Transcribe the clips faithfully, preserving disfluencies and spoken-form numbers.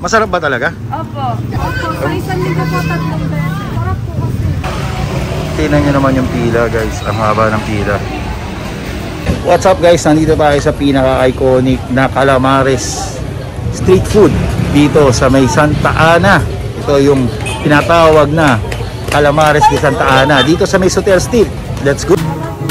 Masarap ba talaga? Opo. Opo. Sa isang linggo po tatlong beses. Sarap po kasi. Tingnan nyo naman yung pila guys. Ang haba ng pila. What's up guys? Nandito tayo sa pinaka-iconic na Calamares street food dito sa may Santa Ana. Ito yung tinatawag na Calamares de Santa Ana dito sa may Soter Street. Let's go!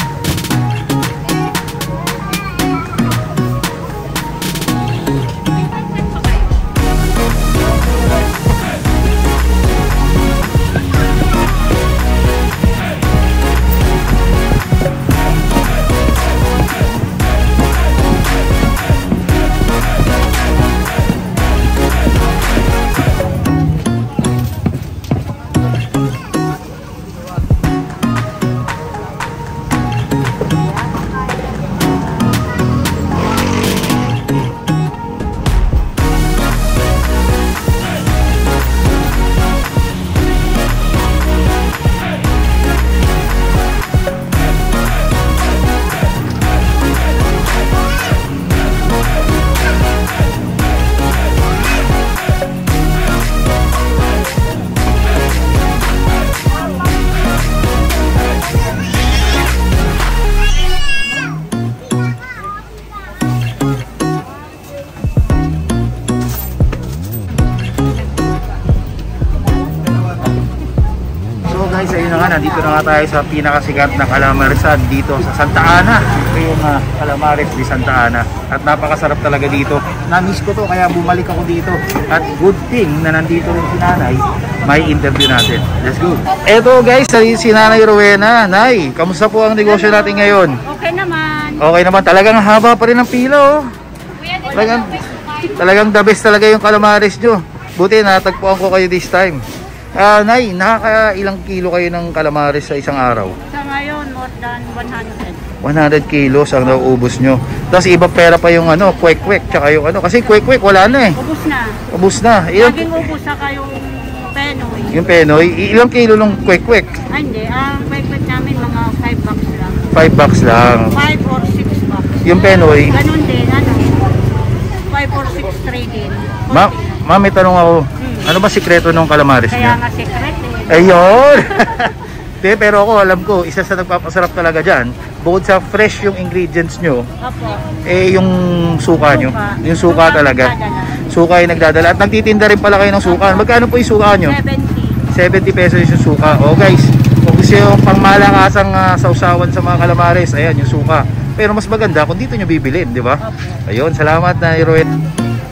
Guys, ayun na nga, nandito na nga tayo sa pinakasikat na Calamaresan dito sa Santa Ana. Ito yung uh, Calamares de Santa Ana. At napakasarap talaga dito. Na-miss ko to kaya bumalik ako dito. At good thing na nandito rin si Nanay. May interview natin. Let's go. Eto guys, si Nanay Rowena. Nay, kamusta po ang negosyo natin ngayon? Okay naman. Okay naman. Talagang haba pa rin ang pila oh. Talagang, talagang the best talaga yung Calamares nyo. Buti natagpuan ko kayo this time. Ah, uh, Nay, nakaka-ilang kilo kayo ng calamares sa isang araw? Sa ngayon, more than one hundred. one hundred kilos ang nauubos nyo. Tapos iba pera pa yung ano, kwek-kwek, tsaka yung ano. Kasi kwek-kwek, wala na eh. Ubus na. Ubus na. Ilang... Laging ubus saka yung penoy. Yung penoy, ilang kilo ng kwek-kwek? Ay, hindi. Ang kwek-kwek namin, mga five bucks lang. five bucks lang. five or six bucks. Yung penoy? Ganun din, ano. five or six trading. Ma, ma, may tanong ako. Ano ba sikreto ng calamares Kaya niya? nga secret eh. Ayun! De, pero ako alam ko, isa sa nagpapasarap talaga dyan, bukod sa fresh yung ingredients nyo, Opo. eh yung suka nyo. Suka. Yung suka Suka talaga. nagdadala. Suka yung nagdadala. At nagtitinda rin pala kayo ng suka. Magkano po yung suka nyo? seventy. seventy pesos yung suka. O guys, kung gusto yung pangmalakasang uh, sausawan sa mga calamares, ayan yung suka. Pero mas maganda kung dito nyo bibilin, di ba? Ayun, salamat na Iroen.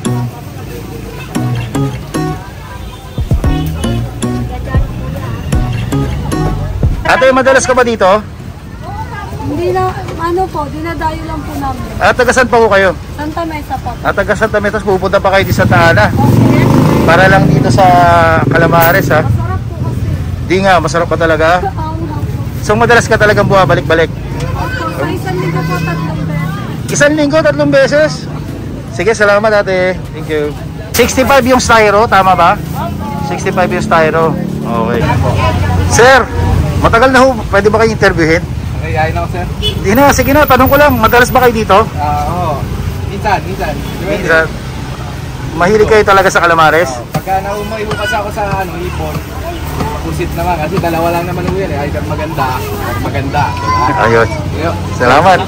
Ate, madalas ka ba dito? Hindi na, ano po, dinadayo lang po namin. At taga saan pa po kayo? Santa Mesa po. At taga Santa Mesa, pupunta pa kayo di Santa Ana. Okay. Para lang dito sa Calamares ha. Masarap po kasi. Di nga, masarap pa talaga. Ang So madalas ka talagang bumabalik-balik? Sa isang linggo po tatlong beses. Isang linggo, tatlong beses? Sige, salamat ate. Thank you. sixty-five yung styro, tama ba? sixty-five yung styro. Okay. Sir, matagal na ho, pwede ba kayo interviewin? Okay, ayaw na ako sir. Hindi na, sige na, tanong ko lang, madalas ba kayo dito? Ah, oo. Minsan, minsan. Minsan. Mahilig kayo talaga sa calamares? Uh, pagka naumaibukas ako sa ano, ipon, pusit naman kasi dalawa lang naman yung yan eh. Either maganda or maganda. Diba? Ayun. Yo. Salamat.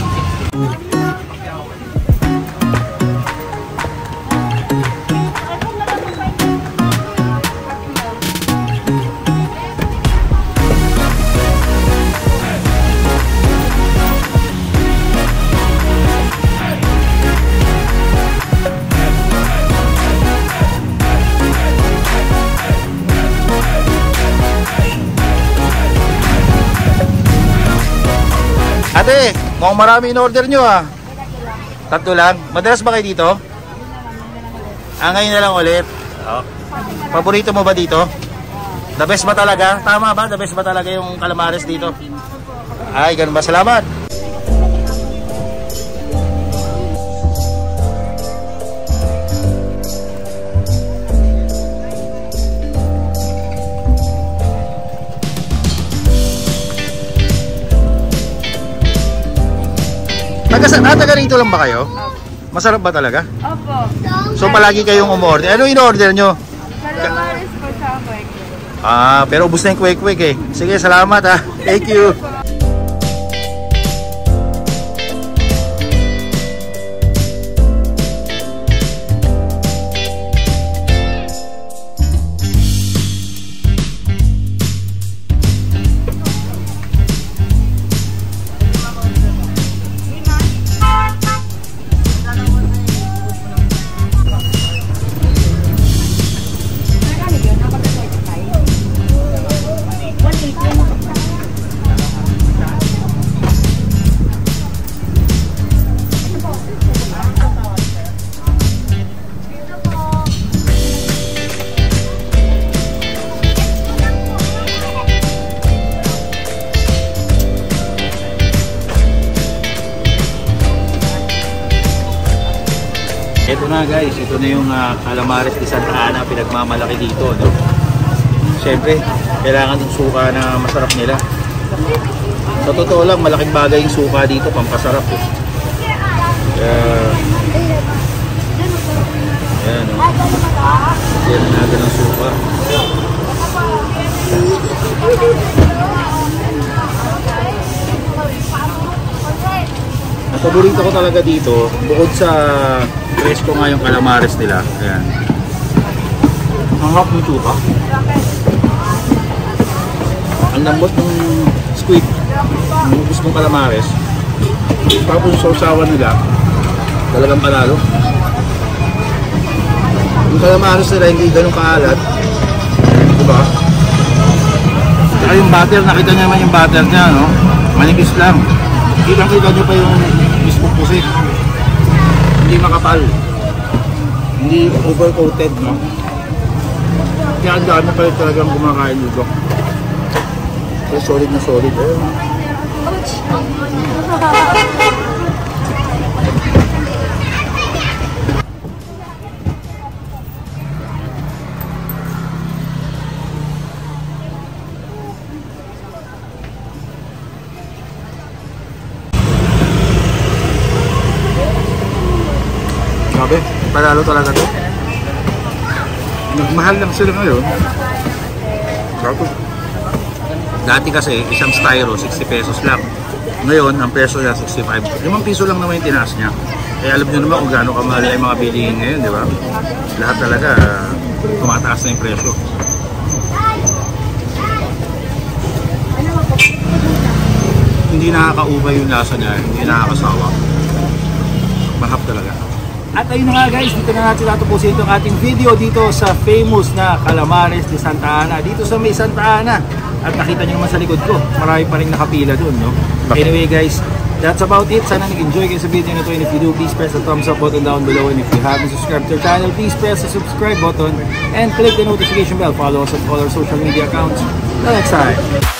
Ate, mukhang marami in-order nyo ah. Tatlo lang? Madalas ba kayo dito? Ah, ngayon na lang ulit. Oh. Paborito mo ba dito? The best ba talaga? Tama ba? The best ba talaga yung calamares dito? Ay, ganun ba? Salamat! Taga, ah, taga rito lang ba kayo? Masarap ba talaga? Opo. So palagi kayong umorder. Ano in-order nyo? Calamares po sa kwek. Ah, pero ubus na yung kwek-kwek eh. Sige, salamat ha. Thank you. Ito na guys, ito na yung uh, Calamares de Santa Ana, pinagmamalaki dito, no? Siyempre, kailangan ng suka na masarap nila. Sa totoo lang, malaking bagay yung suka dito, pampasarap eh. Kaya, ayan, no? Yan na natin ang suka. Ang paborito ko talaga dito, bukod sa presko nga yung calamares nila. Ayan. Ang hap ng suka. Ang lambot ng squid. Ang ubus ng calamares. Tapos yung sausawan nila, talagang panalo. Yung calamares nila hindi ganun kaalat. Diba? Saka yung butter, nakita niyo naman yung butter niya, no? Manipis lang. Kita-kita nyo pa yung mismong pusik. Hindi makapal. Hindi overcoated, no? Kaya ang dami pa rin talagang kumakain dito. So, solid na solid. Eh. Sabi, panalo talaga to. Nagmahal lang sila ngayon. Dati kasi isang styro sixty pesos lang. Ngayon ang peso niya sixty-five. limang piso lang naman yung tinaas niya. Kaya alam niyo naman kung gaano kamahal yung mga bilihin ngayon, di ba? Lahat talaga tumataas na yung presyo. Hindi nakakaubay yung lasa niya, hindi nakakasawa. Mahap talaga. At ayun na nga guys, dito na natin tatapusin itong ating video dito sa famous na Calamares de Santa Ana, dito sa may Santa Ana. At nakita nyo naman sa likod ko, marami pa rin nakapila dun, no? Anyway guys, that's about it. Sana nag-enjoy kayo sa video na ito. And if you do, please press the thumbs up button down below. And if you haven't subscribed to our channel, please press the subscribe button and click the notification bell. Follow us on all our social media accounts. Till next time!